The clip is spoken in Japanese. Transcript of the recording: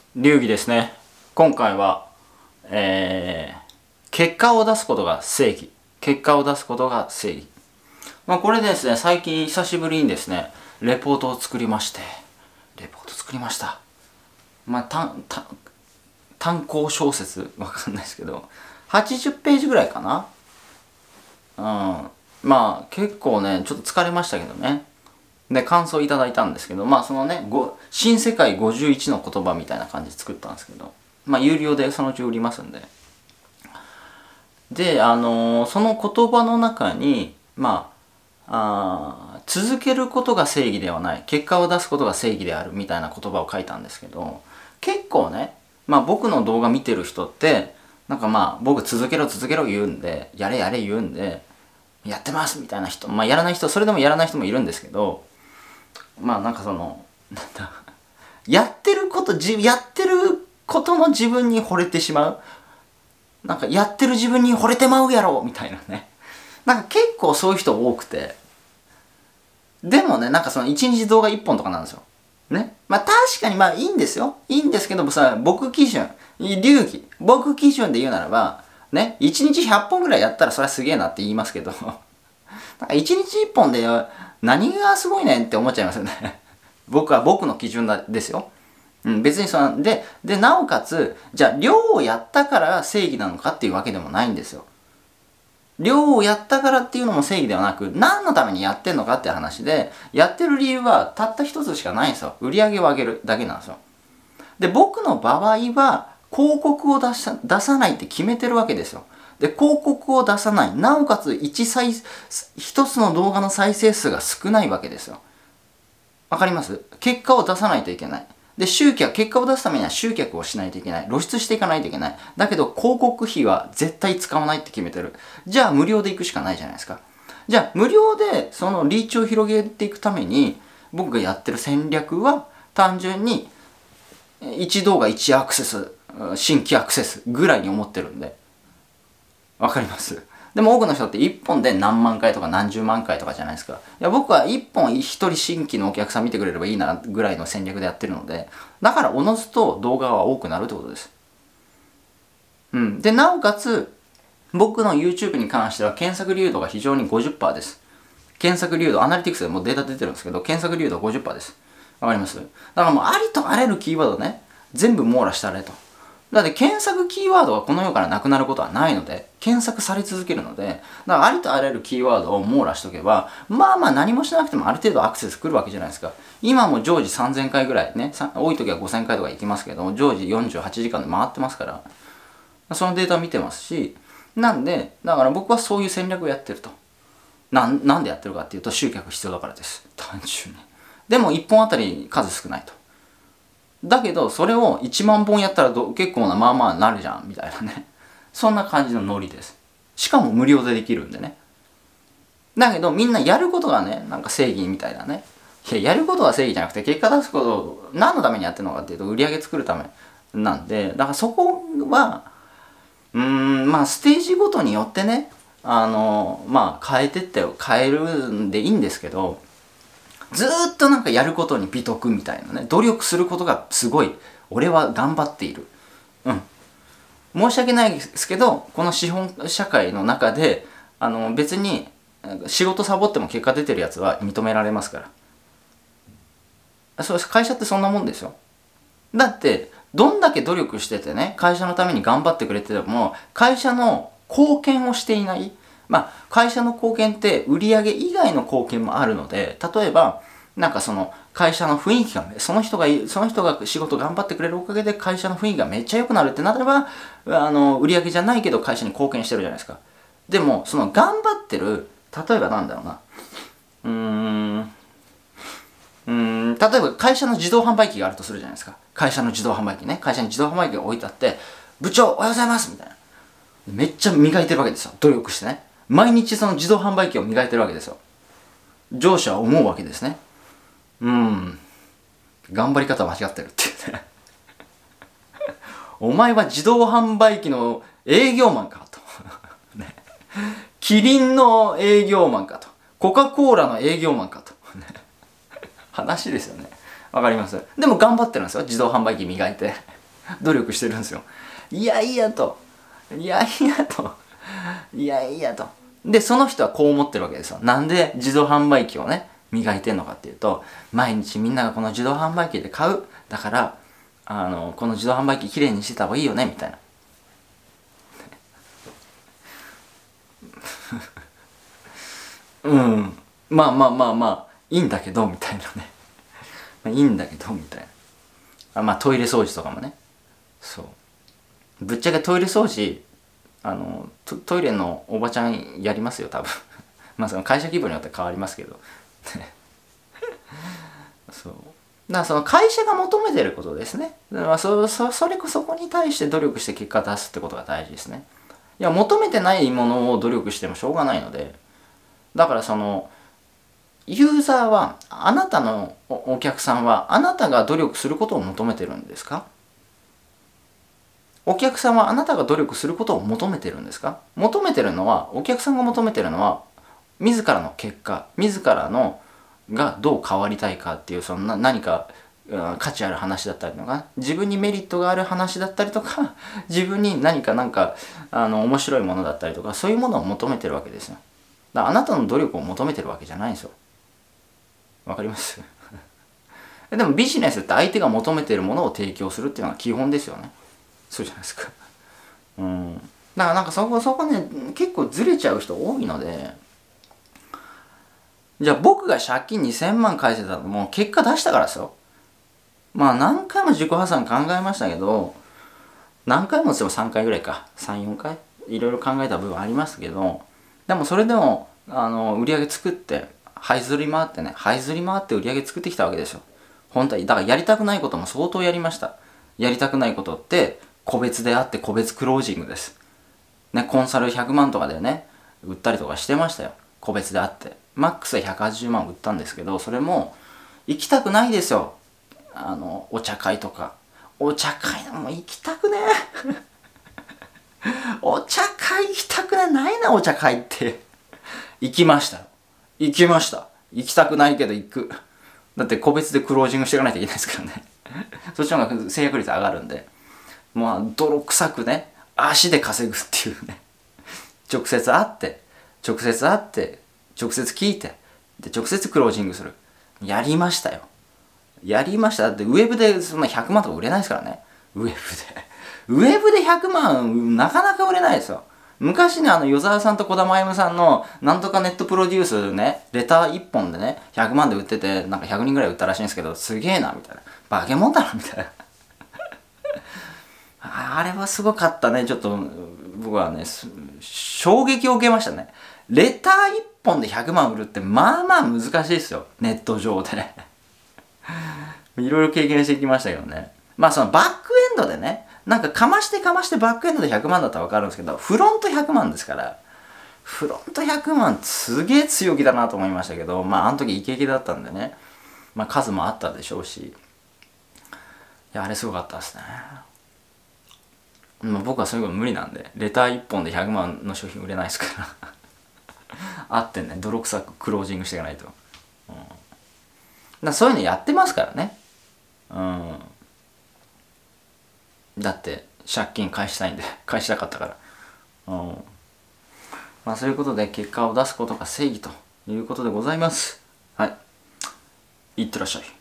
流儀ですね。今回は、結果を出すことが正義。結果を出すことが正義。これですね、最近久しぶりにですね、レポートを作りまして、単行小説わかんないですけど、80ページぐらいかな。結構ね、ちょっと疲れましたけどね。で、感想いただいたんですけど、そのね、新世界51の言葉みたいな感じで作ったんですけど、有料でそのうち売りますんで。で、その言葉の中に、続けることが正義ではない、結果を出すことが正義であるみたいな言葉を書いたんですけど、結構ね、僕の動画見てる人って、僕続けろ言うんで、やれ言うんで、やってますみたいな人、やらない人、それでもやらない人もいるんですけど、やってることの自分に惚れてしまう。やってる自分に惚れてまうやろみたいなね。結構そういう人多くて。でもね、1日動画1本とかなんですよ。ね。確かにいいんですよ。いいんですけどもさ、僕基準で言うならば、ね、1日100本ぐらいやったらそれはすげえなって言いますけど、1日1本で何がすごいねんって思っちゃいますよね。僕の基準ですよ。別にで、なおかつ、じゃあ、量をやったから正義なのかっていうわけでもないんですよ。量をやったからっていうのも正義ではなく、何のためにやってんのかって話で、やってる理由はたった一つしかないんですよ。売り上げを上げるだけなんですよ。で、僕の場合は、広告を出さないって決めてるわけですよ。で、広告を出さない。なおかつ一つの動画の再生数が少ないわけですよ。わかります？結果を出さないといけない。で、結果を出すためには集客をしないといけない。露出していかないといけない。だけど、広告費は絶対使わないって決めてる。じゃあ、無料で行くしかないじゃないですか。じゃあ、無料でそのリーチを広げていくために、僕がやってる戦略は、単純に、1動画1アクセス、新規アクセスぐらいに思ってるんで。わかります？でも多くの人って1本で何万回とか何十万回とかじゃないですか。いや、僕は1本1人新規のお客さん見てくれればいいなぐらいの戦略でやってるので、だからおのずと動画は多くなるってことです。で、なおかつ、僕の YouTube に関しては検索流度が非常に 50% です。検索流度、アナリティクスでもうデータ出てるんですけど、検索流度 50% です。わかります？だからもうありとあらゆるキーワードね、全部網羅したれと。だって検索キーワードがこの世からなくなることはないので、検索され続けるので、だからありとあらゆるキーワードを網羅しとけば、何もしなくてもある程度アクセス来るわけじゃないですか。今も常時3000回ぐらいね、多い時は5000回とか行きますけど、常時48時間で回ってますから、そのデータを見てますし、なんで、だから僕はそういう戦略をやってると。なんでやってるかっていうと、集客必要だからです。単純に。でも1本あたり数少ないと。だけど、それを1万本やったら結構ななるじゃん、みたいなね。そんな感じのノリです。しかも無料でできるんでね。だけど、みんなやることがね、正義みたいなね。やることが正義じゃなくて、結果出すことを何のためにやってるのかっていうと、売り上げ作るためなんで、だからそこは、ステージごとによってね、変えるんでいいんですけど、ずーっとやることに美徳みたいなね、努力することがすごい、俺は頑張っている。申し訳ないですけど、この資本社会の中で、別に、仕事サボっても結果出てるやつは認められますから。そうです。会社ってそんなもんですよ。だって、どんだけ努力しててね、会社のために頑張ってくれてても、会社の貢献をしていない。会社の貢献って売上以外の貢献もあるので、例えば、会社の雰囲気が、その人が仕事頑張ってくれるおかげで会社の雰囲気がめっちゃ良くなるってなれば、売上じゃないけど会社に貢献してるじゃないですか。でも、その頑張ってる、例えばなんだろうな。例えば会社の自動販売機があるとするじゃないですか。会社の自動販売機ね。会社に自動販売機が置いてあって、部長おはようございますみたいな。めっちゃ磨いてるわけですよ。努力してね。毎日その自動販売機を磨いてるわけですよ。上司は思うわけですね。頑張り方間違ってるっていうね。お前は自動販売機の営業マンかと。ね、キリンの営業マンかと。コカ・コーラの営業マンかと。話ですよね。わかります？でも頑張ってるんですよ。自動販売機磨いて。 努力してるんですよ。いやいやと。いやいやと。いやいやと。で、その人はこう思ってるわけですよ。なんで自動販売機をね、磨いてんのかっていうと、毎日みんながこの自動販売機で買う。だから、この自動販売機きれいにしてた方がいいよね、みたいな。うん。まあまあまあまあ、いいんだけど、みたいなね。まあ、いいんだけど、みたいな。まあトイレ掃除とかもね。そう。ぶっちゃけトイレ掃除、トイレのおばちゃんやりますよ、多分。まあその会社規模によって変わりますけど。そう。だからその会社が求めてることですね。だからそこに対して努力して結果出すってことが大事ですね。いや、求めてないものを努力してもしょうがないので、だからその、ユーザーは、あなたのお客さんは、あなたが努力することを求めてるんですか？お客さんはあなたが努力することを求めてるんですか？求めてるのは、お客さんが求めてるのは、自らの結果、自らのがどう変わりたいかっていう、その何か、価値ある話だったりとか、自分にメリットがある話だったりとか、自分に何か面白いものだったりとか、そういうものを求めてるわけですよ。だからあなたの努力を求めてるわけじゃないんですよ。わかりますでもビジネスって相手が求めてるものを提供するっていうのが基本ですよね。そうじゃないですか。うん。だからそこね、結構ずれちゃう人多いので、じゃあ僕が借金2000万返せたのも結果出したからですよ。まあ何回も自己破産考えましたけど、何回もしても3回ぐらいか。3、4回いろいろ考えた部分ありますけど、でもそれでも、売り上げ作って、這いずり回ってね、這いずり回って売り上げ作ってきたわけですよ。本当に。だからやりたくないことも相当やりました。やりたくないことって、個別であって個別クロージングです。ね、コンサル100万とかでね、売ったりとかしてましたよ。個別であって。マックスで180万売ったんですけど、それも、行きたくないですよ。お茶会とか。お茶会でも行きたくねえ。お茶会行きたくないな、お茶会って。行きましたよ。行きました。行きたくないけど行く。だって個別でクロージングしていかないといけないですからね。そっちの方が制約率上がるんで。まあ、泥臭くね、足で稼ぐっていうね。直接会って、直接聞いて、で、直接クロージングする。やりましたよ。やりました。だってウェブでそんな100万とか売れないですからね。ウェブで。ウェブで100万、なかなか売れないですよ。昔ね、与沢さんと児玉歩さんの、なんとかネットプロデュースね、レター1本でね、100万で売ってて、100人ぐらい売ったらしいんですけど、すげえな、みたいな。化け物だな、みたいな。あれはすごかったね。ちょっと、僕はね、衝撃を受けましたね。レター1本で100万売るって、まあまあ難しいですよ。ネット上で。いろいろ経験してきましたけどね。まあそのバックエンドでね、かましてバックエンドで100万だったらわかるんですけど、フロント100万ですから、フロント100万すげえ強気だなと思いましたけど、まああの時イケイケだったんでね、まあ数もあったでしょうし、いや、あれすごかったですね。まあ僕はそういうこと無理なんで、レター1本で100万の商品売れないですからあってね、泥臭くクロージングしていかないと。そういうのやってますからね。だって借金返したいんで返したかったから。まあそういうことで結果を出すことが正義ということでございます。はい。いってらっしゃい。